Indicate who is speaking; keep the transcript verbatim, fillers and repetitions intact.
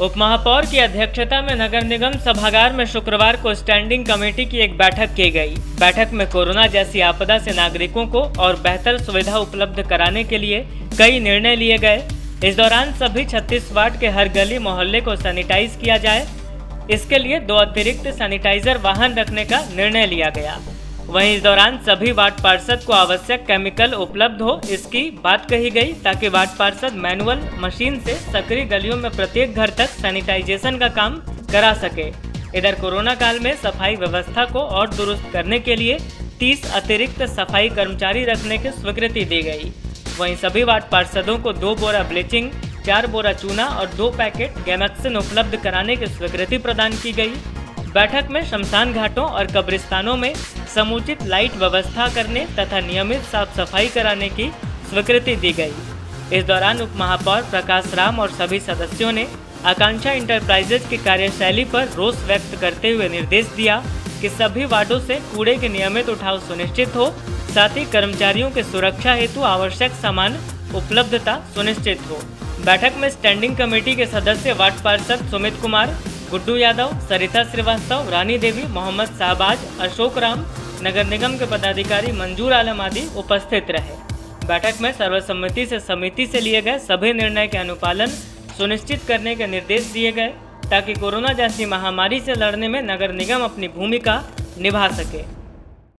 Speaker 1: उप महापौर की अध्यक्षता में नगर निगम सभागार में शुक्रवार को स्टैंडिंग कमेटी की एक बैठक की गई। बैठक में कोरोना जैसी आपदा से नागरिकों को और बेहतर सुविधा उपलब्ध कराने के लिए कई निर्णय लिए गए। इस दौरान सभी छत्तीस वार्ड के हर गली मोहल्ले को सैनिटाइज किया जाए। इसके लिए दो अतिरिक्त सैनिटाइजर वाहन रखने का निर्णय लिया गया। वहीं इस दौरान सभी वार्ड पार्षद को आवश्यक केमिकल उपलब्ध हो, इसकी बात कही गई ताकि वार्ड पार्षद मैनुअल मशीन से सक्रिय गलियों में प्रत्येक घर तक सैनिटाइजेशन का काम करा सके। इधर कोरोना काल में सफाई व्यवस्था को और दुरुस्त करने के लिए तीस अतिरिक्त सफाई कर्मचारी रखने की स्वीकृति दी गई। वहीं सभी वार्ड पार्षदों को दो बोरा ब्लीचिंग, चार बोरा चूना और दो पैकेट गैमेक्सिन उपलब्ध कराने की स्वीकृति प्रदान की गई। बैठक में शमशान घाटों और कब्रिस्तानों में समुचित लाइट व्यवस्था करने तथा नियमित साफ सफाई कराने की स्वीकृति दी गई। इस दौरान उप महापौर प्रकाश राम और सभी सदस्यों ने आकांक्षा इंटरप्राइजेज की कार्यशैली पर रोष व्यक्त करते हुए निर्देश दिया कि सभी वार्डों से कूड़े के नियमित उठाव सुनिश्चित हो, साथ ही कर्मचारियों की सुरक्षा हेतु आवश्यक सामान उपलब्धता सुनिश्चित हो। बैठक में स्टैंडिंग कमेटी के सदस्य वार्ड पार्षद सुमित कुमार, गुड्डू यादव, सरिता श्रीवास्तव, रानी देवी, मोहम्मद शाहबाज, अशोक राम, नगर निगम के पदाधिकारी मंजूर आलम आदि उपस्थित रहे। बैठक में सर्वसम्मति से समिति से लिए गए सभी निर्णय के अनुपालन सुनिश्चित करने के निर्देश दिए गए ताकि कोरोना जैसी महामारी से लड़ने में नगर निगम अपनी भूमिका निभा सके।